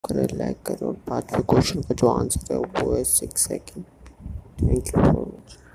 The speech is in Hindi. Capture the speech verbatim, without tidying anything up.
करें, लाइक करें और पांचवे क्वेश्चन का जो आंसर है वो है six second. Thank you for